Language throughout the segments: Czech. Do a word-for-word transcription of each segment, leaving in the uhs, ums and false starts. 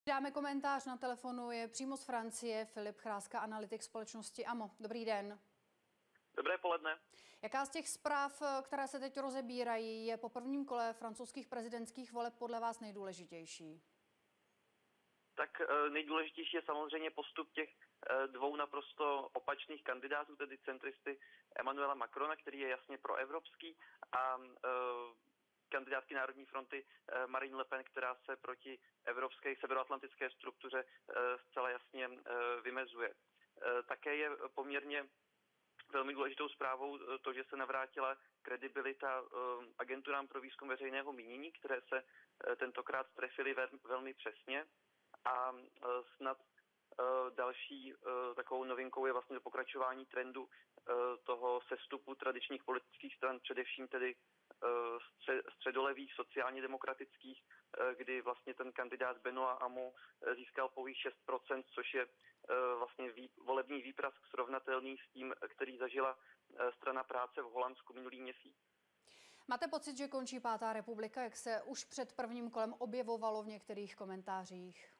Dáme komentář na telefonu, je přímo z Francie Filip Chráska, analytik společnosti A M O. Dobrý den. Dobré poledne. Jaká z těch zpráv, které se teď rozebírají, je po prvním kole francouzských prezidentských voleb podle vás nejdůležitější? Tak nejdůležitější je samozřejmě postup těch dvou naprosto opačných kandidátů, tedy centristy Emmanuela Macrona, který je jasně proevropský, a kandidátky Národní fronty Marine Le Pen, která se proti evropské severoatlantické struktuře zcela jasně vymezuje. Také je poměrně velmi důležitou zprávou to, že se navrátila kredibilita agenturám pro výzkum veřejného mínění, které se tentokrát trefily velmi přesně, a snad další takovou novinkou je vlastně pokračování trendu toho sestupu tradičních politických stran, především tedy středolevých sociálně demokratických, kdy vlastně ten kandidát Benoît Hamon získal pouhých šest procent, což je vlastně volební výprask srovnatelný s tím, který zažila strana práce v Holandsku minulý měsíc. Máte pocit, že končí pátá republika, jak se už před prvním kolem objevovalo v některých komentářích?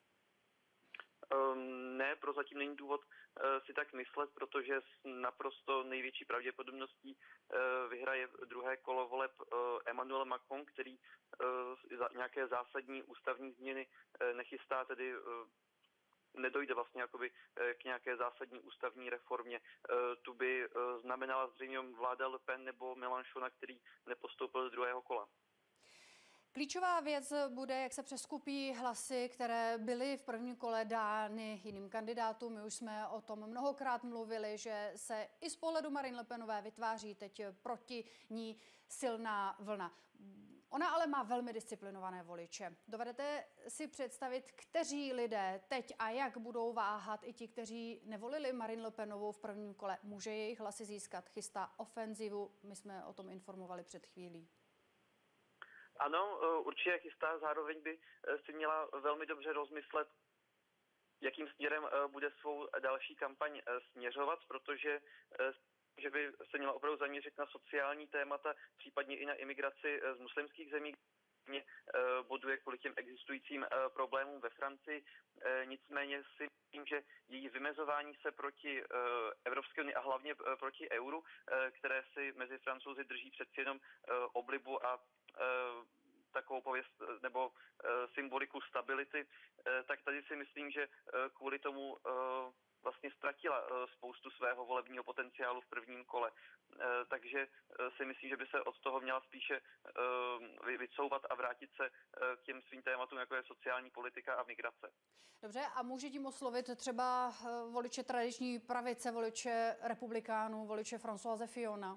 Ne, prozatím není důvod si tak myslet, protože s naprosto největší pravděpodobností vyhraje druhé kolo voleb Emmanuel Macron, který nějaké zásadní ústavní změny nechystá, tedy nedojde vlastně jakoby k nějaké zásadní ústavní reformě. Tu by znamenala zřejmě vláda Le Pen nebo Mélenchona, který nepostoupil do druhého kola. Klíčová věc bude, jak se přeskupí hlasy, které byly v prvním kole dány jiným kandidátům. My už jsme o tom mnohokrát mluvili, že se i z pohledu Marine Le Penové vytváří teď proti ní silná vlna. Ona ale má velmi disciplinované voliče. Dovedete si představit, kteří lidé teď a jak budou váhat i ti, kteří nevolili Marine Le Penovou v prvním kole? Může jejich hlasy získat? Chystá ofenzivu? My jsme o tom informovali před chvílí. Ano, určitě chystá, zároveň by si měla velmi dobře rozmyslet, jakým směrem bude svou další kampaň směřovat, protože že by se měla opravdu zaměřit na sociální témata, případně i na imigraci z muslimských zemí, mě boduje kvůli těm existujícím problémům ve Francii. Nicméně si myslím, že její vymezování se proti Evropské unii a hlavně proti euru, které si mezi Francouzi drží přeci jenom oblibu a takovou pověst nebo symboliku stability, tak tady si myslím, že kvůli tomu vlastně ztratila spoustu svého volebního potenciálu v prvním kole. Takže si myslím, že by se od toho měla spíše vycouvat a vrátit se k těm svým tématům, jako je sociální politika a migrace. Dobře, a může tím oslovit třeba voliče tradiční pravice, voliče republikánů, voliče Françoise Fillona?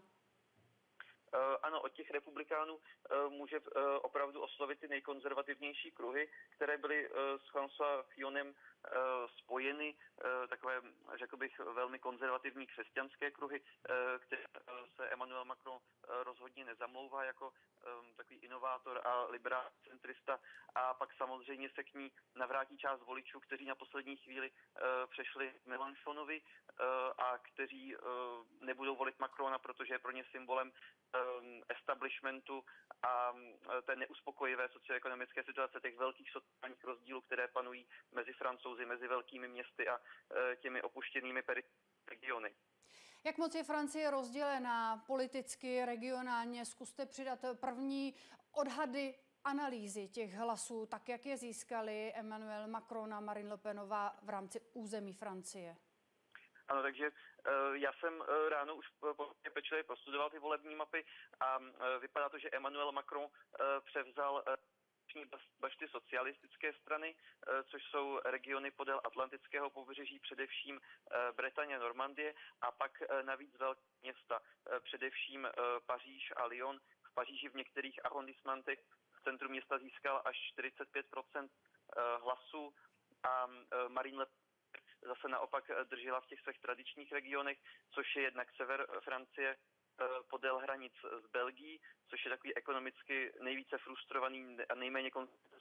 Ano, od těch republikánů může opravdu oslovit ty nejkonzervativnější kruhy, které byly s François Fillonem spojeny, takové, řekl bych, velmi konzervativní křesťanské kruhy, které se Emmanuel Macron rozhodně nezamlouvá jako takový inovátor a liberální centrista, a pak samozřejmě se k ní navrátí část voličů, kteří na poslední chvíli přešli Mélenchonovi a kteří nebudou volit Macrona, protože je pro ně symbolem establishmentu a té neuspokojivé socioekonomické situace, těch velkých sociálních rozdílů, které panují mezi Francouzi, mezi velkými městy a těmi opuštěnými regiony. Jak moc je Francie rozdělená politicky, regionálně? Zkuste přidat první odhady analýzy těch hlasů, tak jak je získali Emmanuel Macron a Marine Le Penová v rámci území Francie. Ano, takže já jsem ráno už poměrně pečlivě prostudoval ty volební mapy a vypadá to, že Emmanuel Macron převzal bašty socialistické strany, což jsou regiony podél Atlantického pobřeží, především Bretaně, Normandie, a pak navíc velké města, především Paříž a Lyon. V Paříži v některých arrondissementech v centru města získal až čtyřicet pět procent hlasů a Marine Le Pen zase naopak držela v těch svých tradičních regionech, což je jednak sever Francie podél hranic s Belgií, což je takový ekonomicky nejvíce frustrovaný a nejméně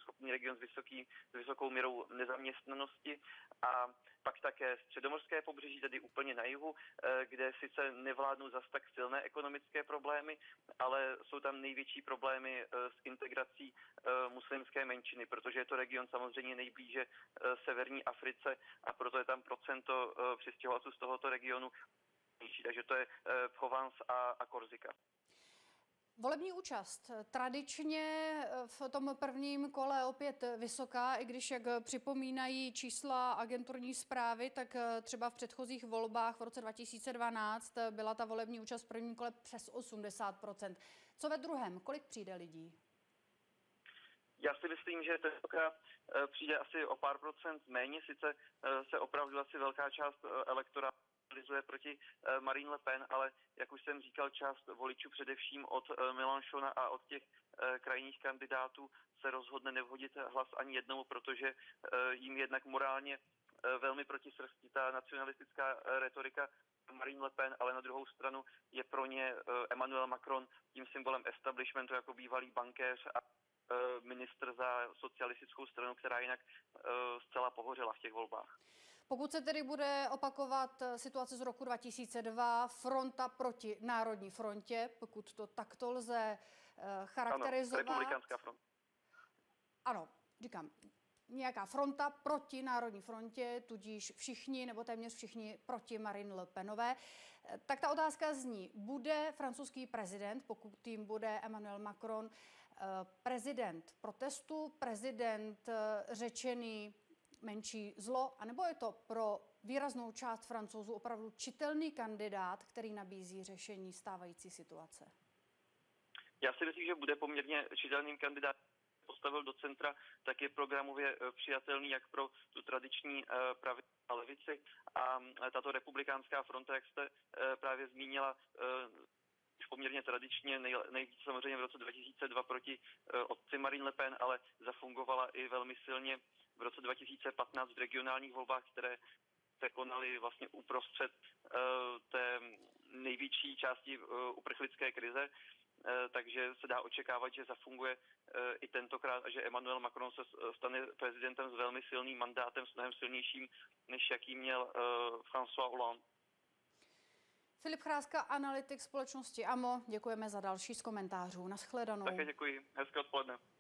konkurenceschopný region s, vysoký, s vysokou mírou nezaměstnanosti a pak také středomorské pobřeží, tedy úplně na jihu, kde sice nevládnou zas tak silné ekonomické problémy, ale jsou tam největší problémy s integrací muslimské menšiny, protože je to region samozřejmě nejblíže severní Africe a proto je tam procento přistěhovalců z tohoto regionu. Takže to je Provence a, a Korsika. Volební účast tradičně v tom prvním kole opět vysoká, i když, jak připomínají čísla agenturní zprávy, tak třeba v předchozích volbách v roce dva tisíce dvanáct byla ta volební účast v prvním kole přes osmdesát procent. Co ve druhém? Kolik přijde lidí? Já si myslím, že tentokrát přijde asi o pár procent méně, sice se opravdu asi velká část elektorátu proti Marine Le Pen, ale jak už jsem říkal, část voličů především od Mélenchona a od těch krajních kandidátů se rozhodne nevhodit hlas ani jednomu, protože jim jednak morálně velmi protisrstí ta nacionalistická retorika Marine Le Pen, ale na druhou stranu je pro ně Emmanuel Macron tím symbolem establishmentu jako bývalý bankéř a ministr za socialistickou stranu, která jinak zcela pohořela v těch volbách. Pokud se tedy bude opakovat situace z roku dva tisíce dva, fronta proti Národní frontě, pokud to takto lze charakterizovat. Ano, republikánská fronta. Ano, říkám, nějaká fronta proti Národní frontě, tudíž všichni nebo téměř všichni proti Marine Le Penové. Tak ta otázka zní, bude francouzský prezident, pokud tím bude Emmanuel Macron, prezident protestu, prezident řečený menší zlo, anebo je to pro výraznou část Francouzů opravdu čitelný kandidát, který nabízí řešení stávající situace? Já si myslím, že bude poměrně čitelným kandidátem. Postavil do centra, tak je programově přijatelný jak pro tu tradiční pravici a levici. A tato republikánská fronta, jak jste právě zmínila, poměrně tradičně, nejvíc samozřejmě v roce dva tisíce dva proti otci Marine Le Pen, ale zafungovala i velmi silně v roce dva tisíce patnáct v regionálních volbách, které se konaly vlastně uprostřed té největší části uprchlické krize. Takže se dá očekávat, že zafunguje i tentokrát a že Emmanuel Macron se stane prezidentem s velmi silným mandátem, s mnohem silnějším, než jaký měl François Hollande. Filip Chráska, analytik společnosti A M O. Děkujeme za další z komentářů. Naschledanou. Také děkuji. Hezké odpoledne.